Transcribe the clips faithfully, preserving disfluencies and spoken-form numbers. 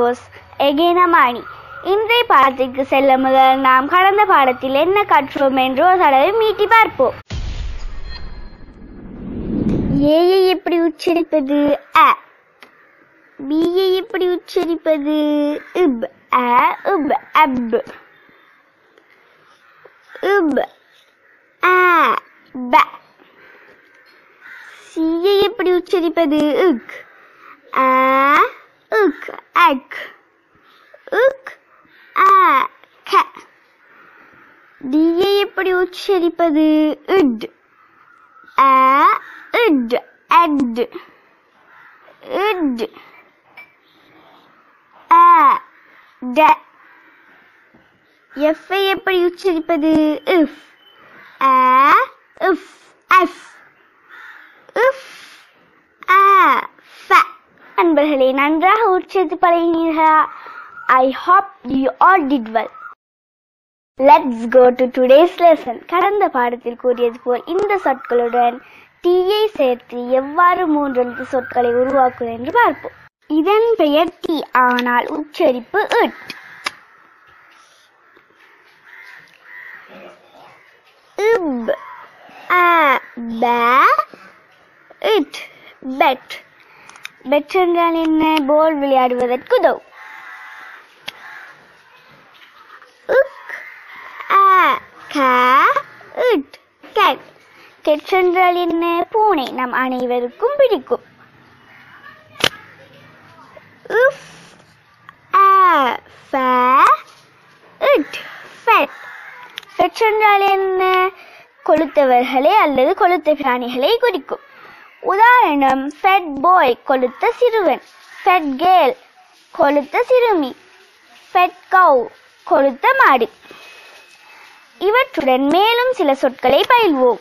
videos. Again Amani. இன்றைய பாடத்திற்கு செல்ல முதல் நாம் கடந்த பாடத்தில் என்ன கற்றோம் என்று ஒரு தடவை மீட்டி பார்ப்போம். ஏயை எப்படி உச்சரிப்பது? அ. பியை எப்படி உச்சரிப்பது? இப். அ இப் அப். இப் அ ப. சியை எப்படி உச்சரிப்பது? இக். அ இக் அக். இக் அ க. டியை எப்படி உச்சரிப்பது? இட். அ இட் அட். இட் அ ட. எஃப்ஐ எப்படி உச்சரிப்பது? இஃப். அ இஃப் அஃப். இஃப் அ ஃப. நண்பர்களே, நன்றாக உச்சரித்து பழகினீர்களா? I hope you all did well. Let's go to today's lesson. கடந்த பாடத்தில் கூறியது போல் இந்த சொற்களுடன் டீயை சேர்த்து எவ்வாறு மூன்றெழுத்து சொற்களை உருவாக்குவது என்று பார்ப்போம். இதன் பெயர் டீ, ஆனால் உச்சரிப்பு இட். இப் அ ப இட் பெட். பெட் என்றால் என்ன? போல் விளையாடுவதற்கு உதவும். கெட் என்றால் என்ன? பூனை. நம் அனைவருக்கும் பிடிக்கும். இஃப் அ ஃப இட் ஃபெட். ஃபெட் என்றால் என்ன? கொளுத்தவர்களை அல்லது கொளுத்த பிராணிகளை குறிக்கும். உதாரணம், ஃபெட் பாய் கொளுத்த சிறுவன், ஃபெட் கேர்ள் கொளுத்த சிறுமி, ஃபெட் கவ் கொளுத்த மாடு. இவற்றுடன் மேலும் சில சொற்களை பயில்வோம்.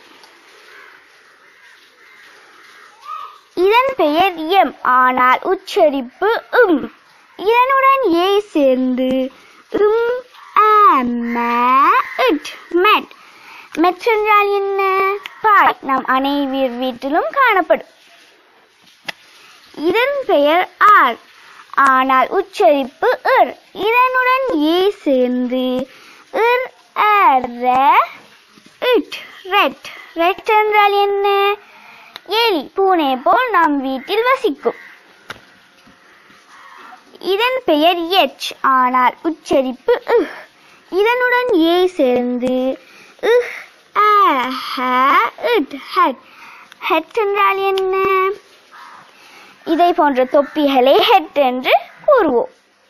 இதன் பெயர் எம், ஆனால் உச்சரிப்பு இம். இதனுடன் ஏ சேர்ந்து இம் அ ம இட் மெட். மெட் என்றால் என்ன? பாய். நம் அனைவர் வீட்டிலும் காணப்படும். இதன் பெயர் ஆர், ஆனால் உச்சரிப்பு இர். இதனுடன் ஏ சேர்ந்து இர் இட் ரெட். ரெட் என்றால் என்ன? எலி. பூனை போல் நம் வீட்டில் வசிக்கும். இதன் பெயர் எச், ஆனால் உச்சரிப்பு இஹ். இதனுடன் ஏ சேர்ந்து இஹ் அ ஹ இட் ஹெட். ஹெட் என்றால் என்ன? இதை போன்ற தொப்பிகளை ஹெட் என்று கூறுவோம்.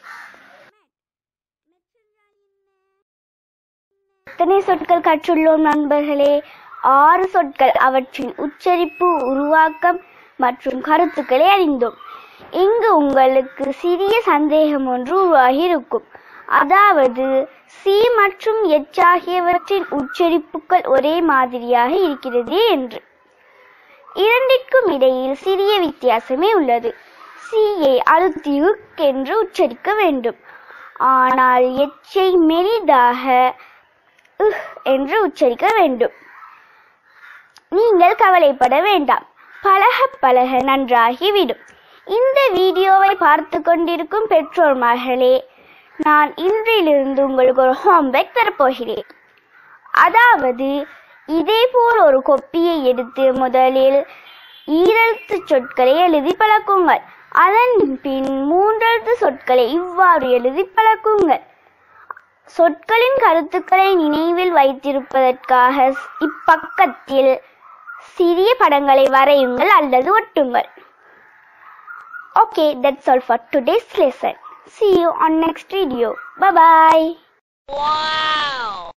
எத்தனை சொற்கள் கற்றுள்ளோம் நண்பர்களே? ஆறு சொற்கள். அவற்றின் உச்சரிப்பு, உருவாக்கம் மற்றும் கருத்துக்களை அறிந்தோம். இங்கு உங்களுக்கு சிறிய சந்தேகம் ஒன்று உருவாகி இருக்கும். அதாவது, சி மற்றும் எச் ஆகியவற்றின் உச்சரிப்புகள் ஒரே மாதிரியாக இருக்கிறது என்று. இரண்டிற்கும் இடையில் சிறிய வித்தியாசமே உள்ளது. சியை அழுத்தி உக் என்று உச்சரிக்க வேண்டும், ஆனால் எச்சை மெலிதாக உஹ் என்று உச்சரிக்க வேண்டும். நீங்கள் கவலைப்பட வேண்டாம், பழக பழக நன்றாகிவிடும். இந்த வீடியோவை பார்த்து கொண்டிருக்கும் பெற்றோர்களே, நான் இன்றிலிருந்து உங்களுக்கு ஒரு ஹோம்வொர்க் தரப்போகிறேன். அதாவது, இதே போல் ஒரு கொப்பியை எடுத்து முதலில் ஈரெழுத்து சொற்களை எழுதி பழக்குங்கள். அதன் பின் மூன்றெழுத்து சொற்களை இவ்வாறு எழுதி பழக்குங்கள். சொற்களின் கருத்துக்களை நினைவில் வைத்திருப்பதற்காக இப்பக்கத்தில் சிறிய படங்களை வரையுங்கள் அல்லது ஒட்டுங்கள். Okay, that's all for today's lesson. See you on next video. Bye bye. Wow.